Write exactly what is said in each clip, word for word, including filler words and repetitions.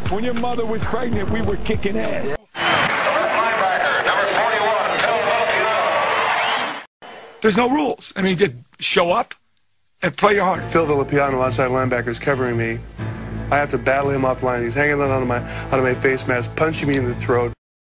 When your mother was pregnant, we were kicking ass. Linebacker, number forty-one, Phil Villapiano. There's no rules. I mean, just show up and play your hardest. Phil Villapiano, outside linebacker, is covering me. I have to battle him off the line. He's hanging out of my, out of my face mask, punching me in the throat.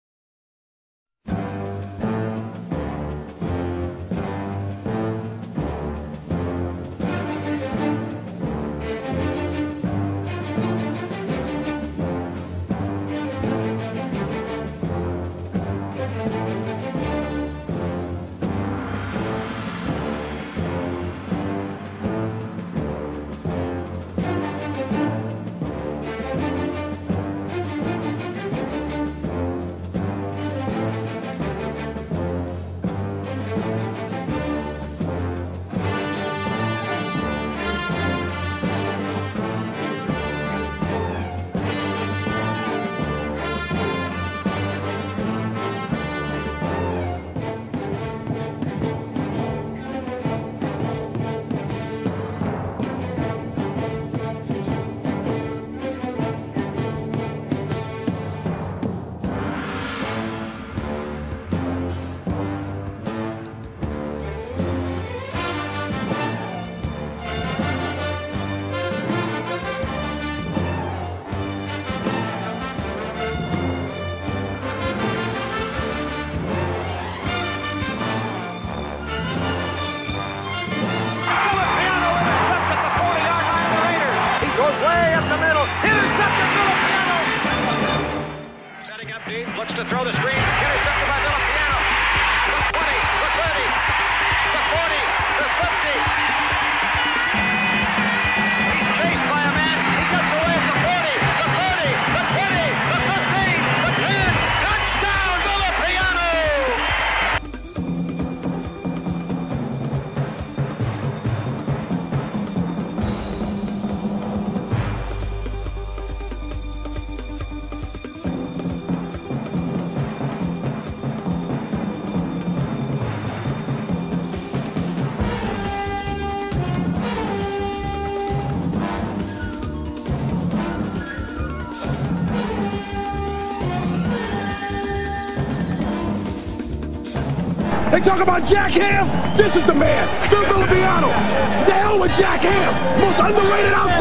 Looks to throw the screen. Intercepted by Villapiano. The twenty, the thirty, the forty, the fifty. He's chased by a man. He gets away at the forty, the thirty, the twenty, the fifteen, the ten. Touchdown, Villapiano! They talk about Jack Ham. This is the man, Phil Villapiano. The hell with Jack Ham, most underrated out